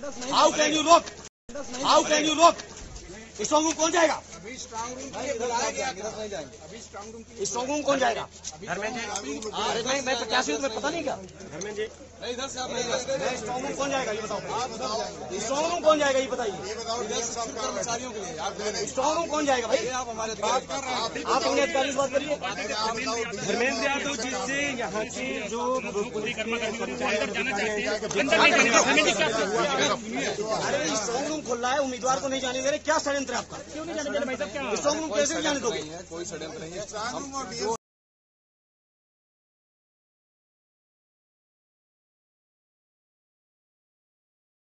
How can you रोक? How can you रोक? Strong room कौन जाएगा? अभी स्ट्रांग रूम के लिए बुलाया गया। अभी स्ट्रांग रूम के लिए स्ट्रॉन्ग रूम कौन जाएगा? धर्मेंद्र जी, अरे नहीं, मैं प्रत्याशी हूँ, तुम्हें पता नहीं क्या? धर्मेंद्र जी नहीं इधर से आप स्ट्रॉन्ग रूम कौन जाएगा ये बताओ? स्ट्रॉन्ग रूम कौन जाएगा ये बताइए? कर्मचारियों के लिए आप स्ट्रॉन्ग रूम कौन जाएगा भाई? आप हमारे बात कर रहे हैं। आप अपने अधिकारी से बात करिए। धर्मेंद्र यादव जी से यहाँ के जो अरे स्ट्रॉन्ग रूम खुल रहा है, उम्मीदवार को नहीं जाने दे रहे, क्या षड्यंत्र है आपका? क्यों नहीं जाने दे रहे भाई साहब? क्या स्ट्रॉन्ग रूम कैसे नहीं जाने दोगे? कोई षड्यंत्र नहीं है।